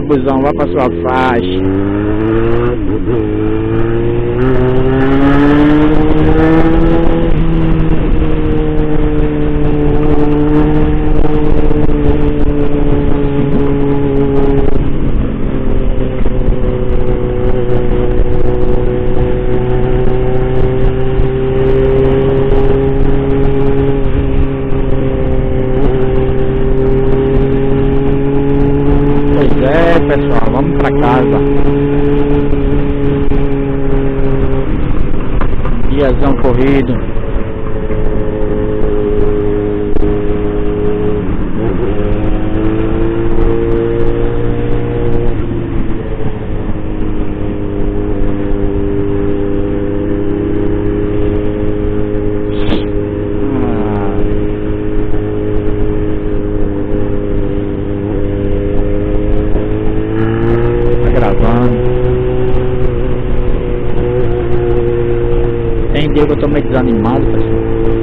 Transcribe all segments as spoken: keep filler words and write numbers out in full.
busão, vá pra sua faixa. É, pessoal, vamos pra casa. Diazão corrido. Tem dia que eu tô meio desanimado, pessoal.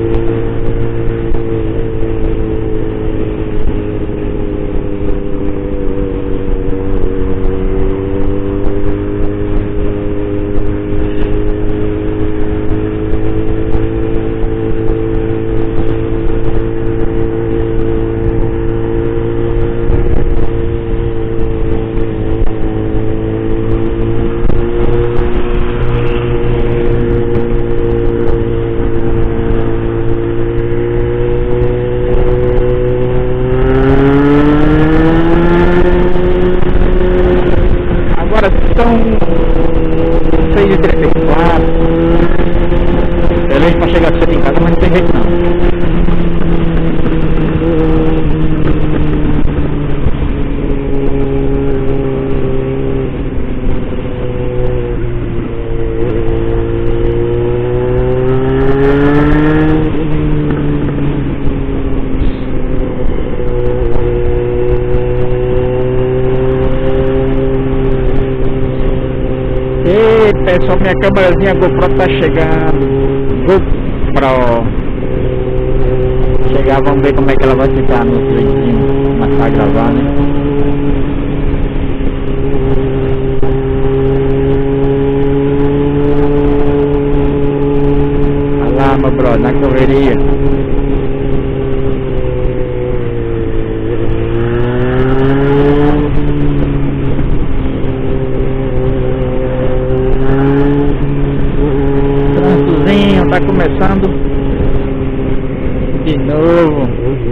São seis e trinta e quatro. Beleza pra chegar cedo em casa, mas não tem jeito não. Ei, pessoal, minha câmerazinha GoPro tá chegando. GoPro. Chegar, vamos ver como é que ela vai ficar no treinzinho. Mas tá gravando, hein? Olha lá, meu brother, na correria. Tá começando de novo.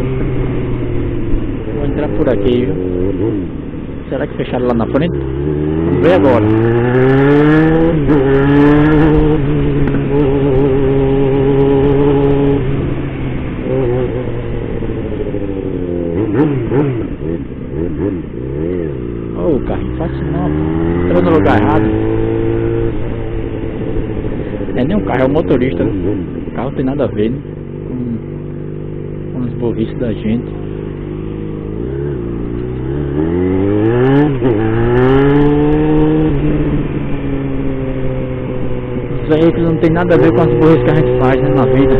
Vou entrar por aqui, viu? Será que fecharam lá na frente? Vamos ver agora. Oh, o carrinho fácil não. Entrou no lugar errado. É nem um carro, é o motorista. O carro não tem nada a ver, né? com, com as burrices da gente. Os veículos não tem nada a ver com as burrices que a gente faz, né, na vida.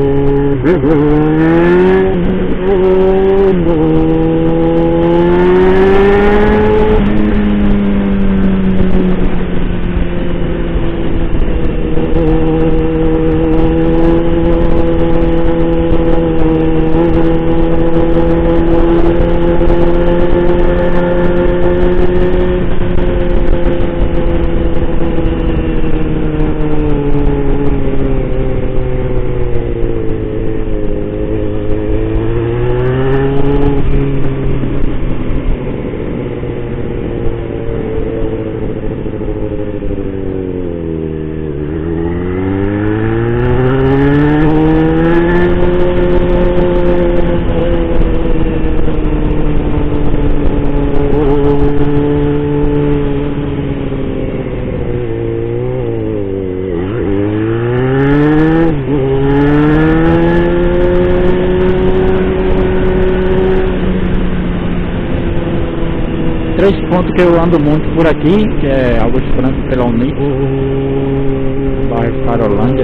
Três pontos que eu ando muito por aqui, que é Augusto Franco pela Unip, bairro Farolândia,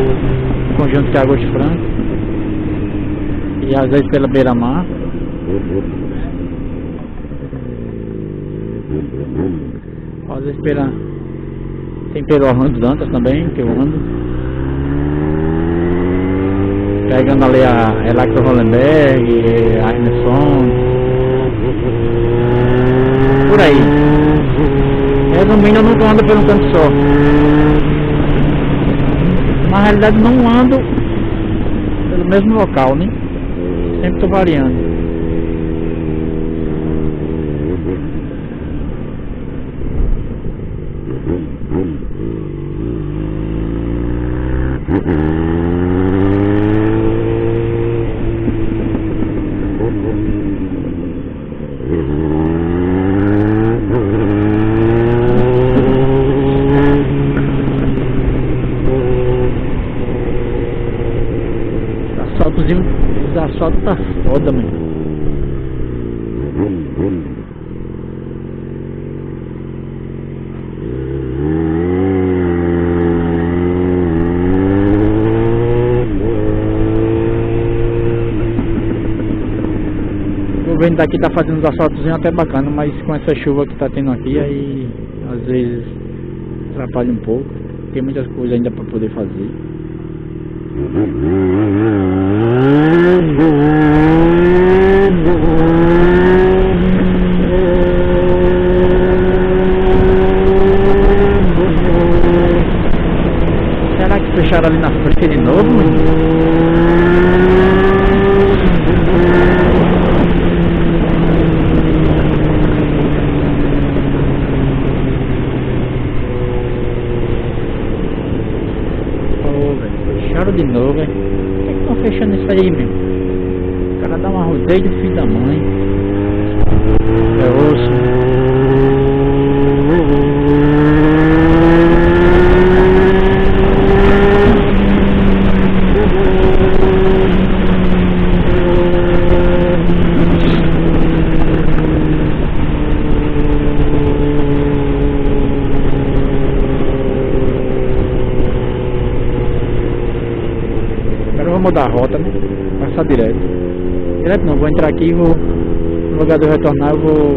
conjunto que é Augusto Franco, e às vezes pela Beira-Mar. Às vezes pela... tem pelo Orlando Dantas também, que eu ando. Pegando ali a Electro Hollenberg, a Emerson. Por aí. Resumindo, eu nunca ando por um canto só. Na realidade não ando pelo mesmo local, né? Sempre tô variando. Os asfaltos tá foda, mano. O governo daqui tá fazendo uns asfaltos até bacana, mas com essa chuva que tá tendo aqui, aí às vezes atrapalha um pouco. Tem muitas coisas ainda para poder fazer. Será que fecharam ali na frente de novo, mano? Fecharam de novo, velho. Por que estão fechando isso aí, meu? O cara dá uma rodeio do filho da mãe. É osso. Vou mudar a rota, né? Passar direto. Direto não, vou entrar aqui e vou. No lugar de eu retornar, eu vou.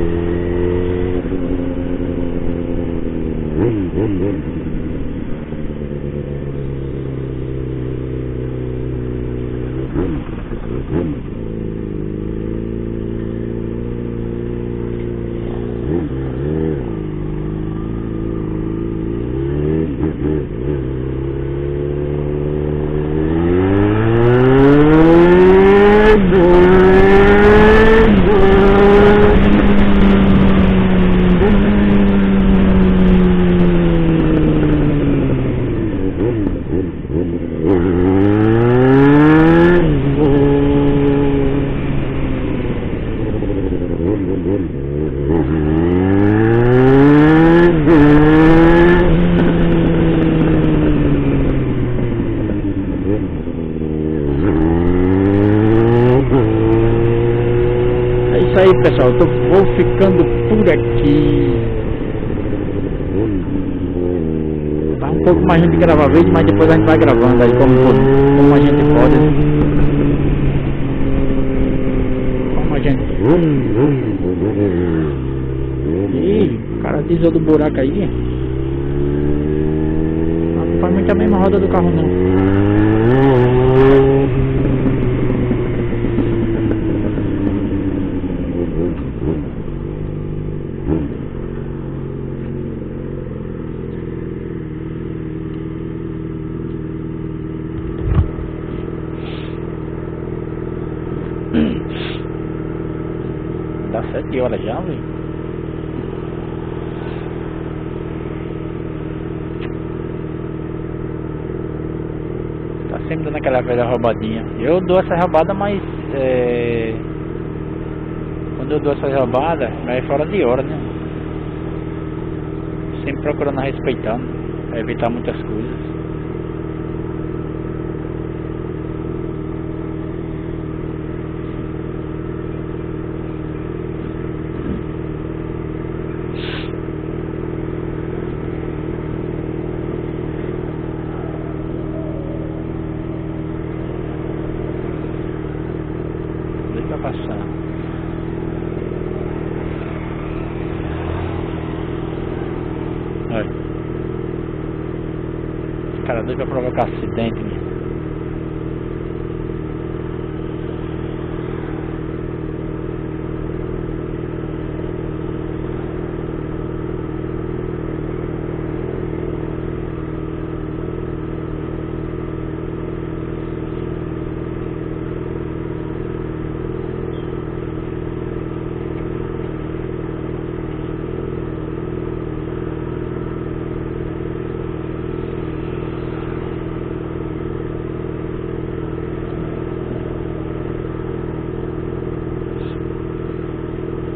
É isso aí, pessoal, eu tô, vou ficando por aqui. Tá um pouco mais de gravar vídeo, mas depois a gente vai gravando aí como, como a gente pode. Como a gente. Ih, o cara desviou do buraco aí. Não faz muito a mesma roda do carro não. Dá sete horas já, velho. Tá sempre dando aquela velha roubadinha. Eu dou essa roubada, mas é... quando eu dou essa roubada, é fora de hora, né? Sempre procurando respeitando, pra evitar muitas coisas. Deixa passar. Olha. Esse cara doido pra provocar acidente, né?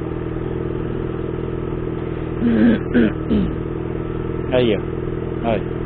Aí, ó. Olha.